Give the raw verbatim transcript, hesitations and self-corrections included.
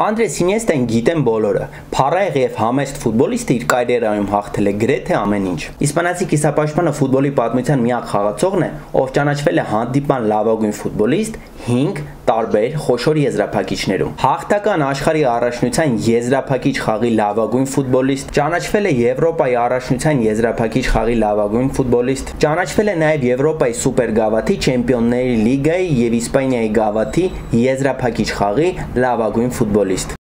Անդրես Ինիեստան գիտեն բոլորը։ Փառայեղ եւ համեստ ֆուտբոլիստը իր կարիերայում հաղթել է գրեթե ամեն ինչ։ Իսպանացի կիսապաշտպանը ֆուտբոլի պատմության միակ խաղացողն է, ով ճանաչվել է հանդիպման լավագույն ֆուտբոլիստ հինգ տարբեր խոշոր եզրափակիչներում։ Հաղթական աշխարհի առաջնության եզրափակիչ խաղի լավագույն ֆուտբոլիստ, ճանաչվել է Եվրոպայի առաջնության եզրափակիչ խաղի լավագույն ֆուտբոլիստ, ճանաչվել է նաև Եվրոպայի սուպերգավաթի, Չեմպիոնների լիգայի եւ Իսպանիայի գավաթի եզրափակիչ խաղի լավագույն ֆուտբոլիստ։